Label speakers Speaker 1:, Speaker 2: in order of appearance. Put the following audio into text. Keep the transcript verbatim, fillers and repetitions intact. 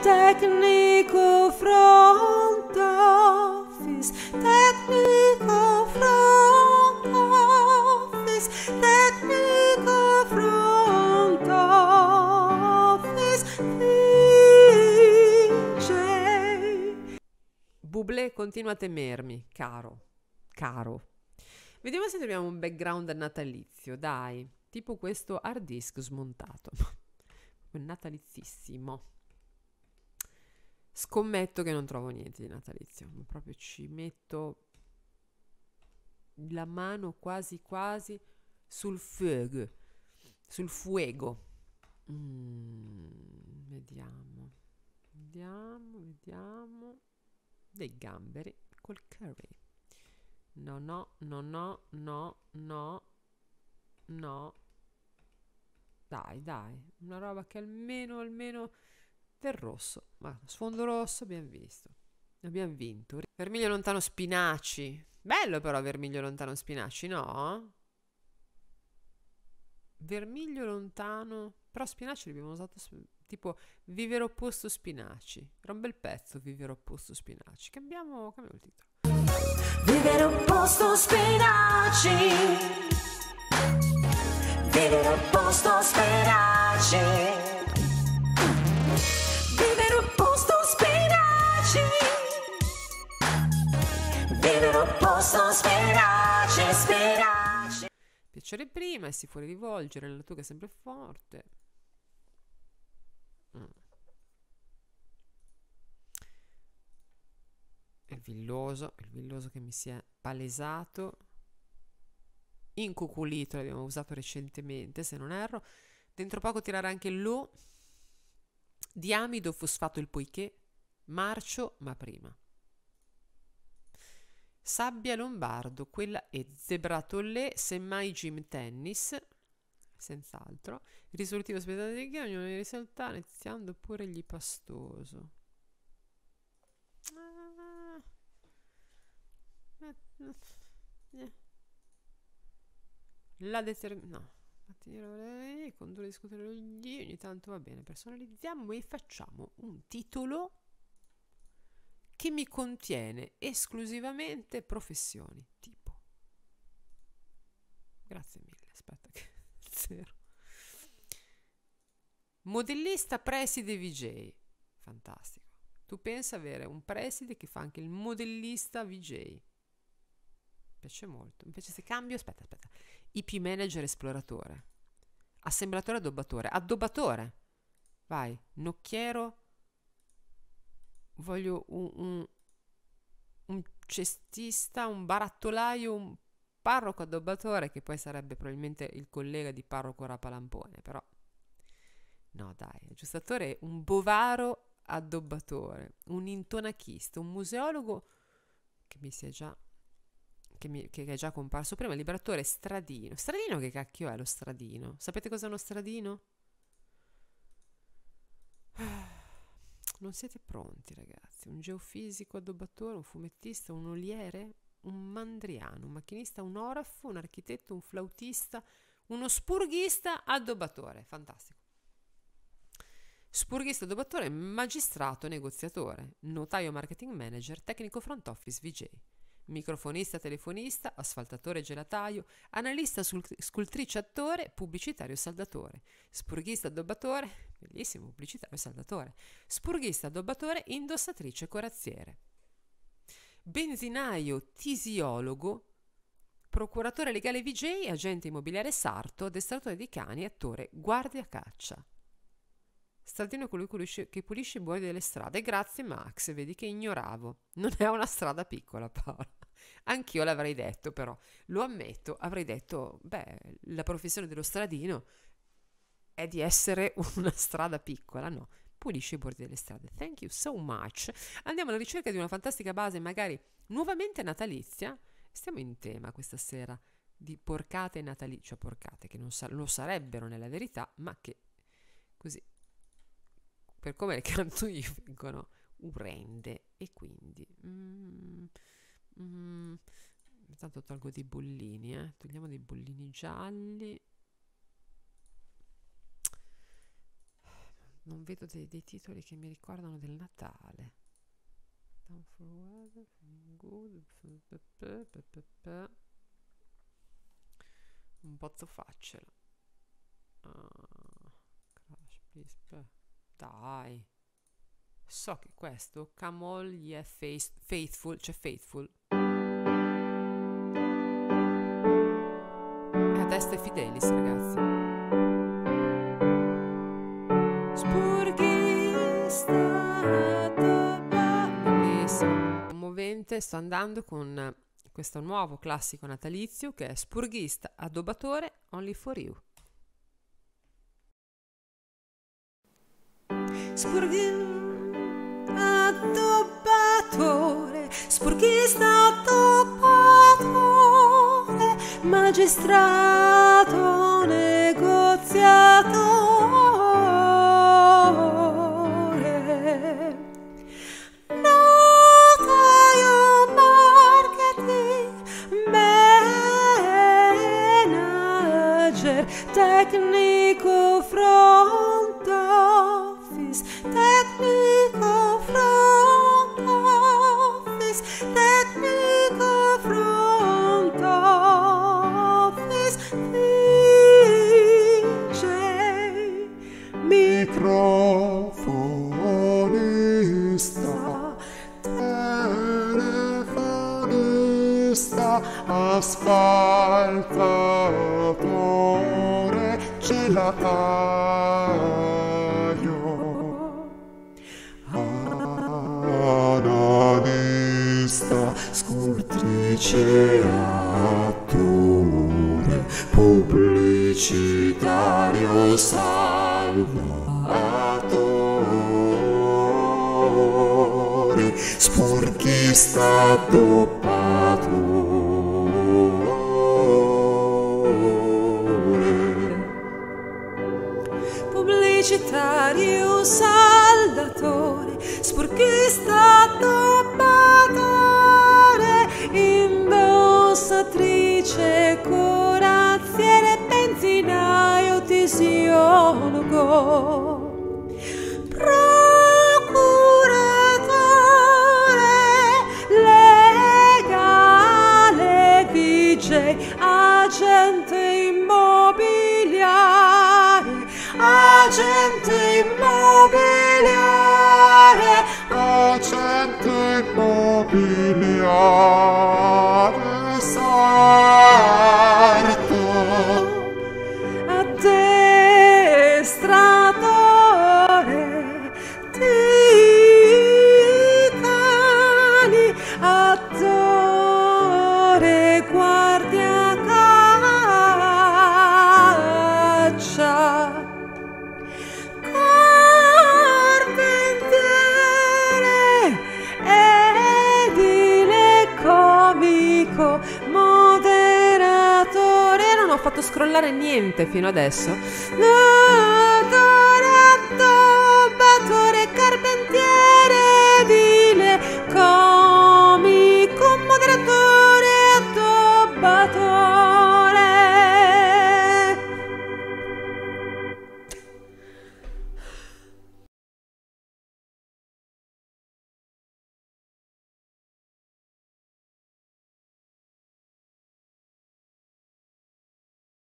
Speaker 1: Tecnico front office, tecnico front office, tecnico front office, D J. Bublé continua a temermi, caro, caro. Vediamo se troviamo un background natalizio, dai, tipo questo hard disk smontato, natalizissimo. Scommetto che non trovo niente di natalizio, proprio ci metto la mano quasi quasi sul fuoco, sul fuego. Mm, vediamo, vediamo, vediamo. Dei gamberi col curry. No, no, no, no, no, no, no. Dai, dai, una roba che almeno, almeno del rosso. Ma sfondo rosso abbiamo visto. Abbiamo vinto. Vermiglio lontano spinaci. Bello però vermiglio lontano spinaci, no? Vermiglio lontano. Però spinaci l'abbiamo usato tipo vivere opposto spinaci. Era un bel pezzo vivere opposto spinaci. Cambiamo, cambiamo il titolo.
Speaker 2: Vivere opposto spinaci. Vivere opposto spinaci. Vivere opposto spinaci. Vivere opposto spinaci, spinaci.
Speaker 1: Piacere prima e si può rivolgere, la tua che è sempre forte. Mm. Il villoso, il villoso che mi si è palesato. Incuculito l'abbiamo usato recentemente, se non erro. Dentro poco tirare anche lo diamido fosfato il poiché, marcio ma prima. Sabbia lombardo, quella è zebratollè, semmai gym tennis, senz'altro. Il risolutivo aspettato di che ognuno ne risalta, iniziando pure gli pastoso. Ah. La determinazione. No. Condurre discutere gli ogni tanto va bene. Personalizziamo e facciamo un titolo che mi contiene esclusivamente professioni, tipo. Grazie mille, aspetta che zero. Modellista preside V J. Fantastico. Tu pensa avere un preside che fa anche il modellista V J. Mi piace molto. Mi piace se cambio, aspetta, aspetta. I P manager esploratore. Assemblatore addobbatore. Addobbatore. Vai, nocchiero. Voglio un, un, un cestista, un barattolaio, un parroco addobbatore, che poi sarebbe probabilmente il collega di parroco Rapalampone, però no dai, aggiustatore è un bovaro addobbatore, un intonachista, un museologo che mi sia già che, mi, che è già comparso prima, liberatore stradino. Stradino che cacchio è lo stradino? Sapete cos'è uno stradino? Non siete pronti, ragazzi. Un geofisico addobbatore, un fumettista, un oliere, un mandriano, un macchinista, un orafo, un architetto, un flautista, uno spurghista addobbatore. Fantastico. Spurghista addobbatore, magistrato negoziatore, notaio marketing manager, tecnico front office V J, microfonista telefonista, asfaltatore gelataio, analista scultrice attore, pubblicitario saldatore, spurghista addobbatore, bellissimo, pubblicitario saldatore, spurghista addobbatore, indossatrice corazziere, benzinaio tisiologo, procuratore legale V J, agente immobiliare sarto, addestratore di cani, attore, guardia caccia. Stradino è colui che pulisce i buoi delle strade. Grazie Max, vedi che ignoravo. Non è una strada piccola, Paola. Anch'io l'avrei detto, però lo ammetto, avrei detto, beh, la professione dello stradino è di essere una strada piccola, no? Pulisce i bordi delle strade. Thank you so much. Andiamo alla ricerca di una fantastica base, magari nuovamente natalizia. Stiamo in tema questa sera di porcate natalizie, cioè porcate che non sa- lo sarebbero nella verità, ma che così, per come le canto io, vengono urende. E quindi mm, mm, intanto tolgo dei bollini, eh. Togliamo dei bollini gialli. non vedo dei, dei titoli che mi ricordano del Natale. Un bozzo faccelo. Uh, crash, please, dai. So che questo Come All Ye Faith, Faithful, c'è Faithful. E a destra è Fidelis, ragazzi. Bellissimo, commovente. Sto andando con questo nuovo classico natalizio che è Spurghista, addobbatore, Only for You.
Speaker 2: Spurghista, addobbatore, spurghista, addobbatore, magistrato, negoziatore, notaio, marketing, manager, tecnico, front office, tecnico, front office, tecnico, front office, D J, microfonista, telefonista, asfaltatore, gelataio, analista, scultrice, attore, pubblicitario, salvatore, sporchista, addobbatore, pubblicitario, saldatore, sporchista, addobbatore, indossatrice, corazziere, benzinaio, tisiologo, procuratore, legale, D J, agente immobiliare, agente immobiliare, agente immobiliare, sarto, addestratore di cani, attore, guardia caccia, carpentiere, edile, comico, moderatore. Non ho fatto scrollare niente fino adesso.